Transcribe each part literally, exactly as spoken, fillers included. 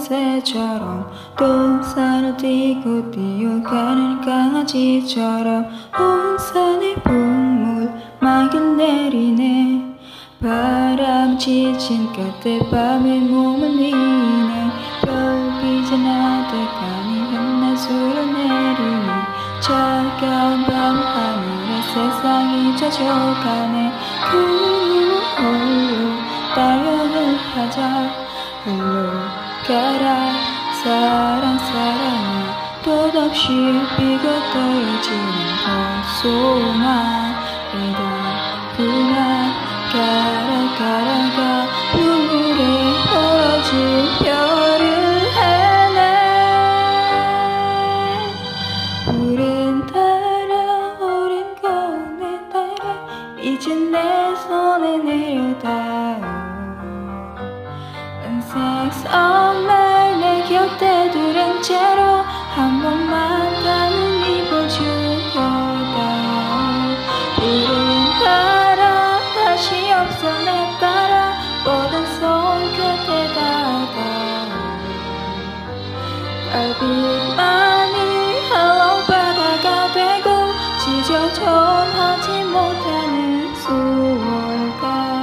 새처럼 또 산을 뛰고 뛰어가는 강아지처럼 온 산에 붕물 막을 내리네. 바람 지친 끝에 밤에 몸을 미네. 별빛이 나득하니 한낮으로 내리네. 차가운 밤하늘에 세상이 젖어가네. 그 홀로 달려는 하자. 흘러가라 사랑 사랑아. 끝없이 비가 떨어지는 봄소나이다. 그만 가라 가라 가. 눈물에 벌어진 별을 헤매. 푸른 달아 오랜 거울에 따라 이제 내 손에 내려다. 은색 선물 내 곁에 두른 채로 한 번만 가는 입어주려다. 푸른 달아 다시 없어 내 따라 뻗은 손끝에다가 달빛만이 흘러바다가 되고 지저 전하지 못하는 수월가.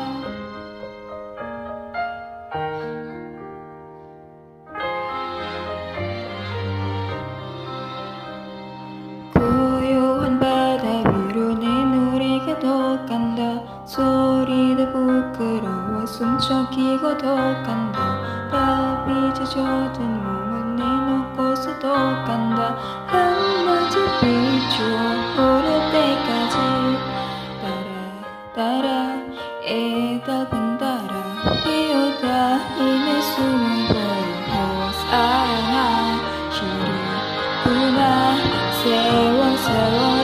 고요한 바다 위로 내 노래가 더 간다. 소리도 부끄러워 숨죽이고 더 간다. 달빛에 젖은 몸을 내놓고서 더 간다. 한낮을 비추어 오를 때까지 따라 따라 애달픈 따라 피어다 힘의 숨을 버리고 사랑아 시리구나. 세월 세월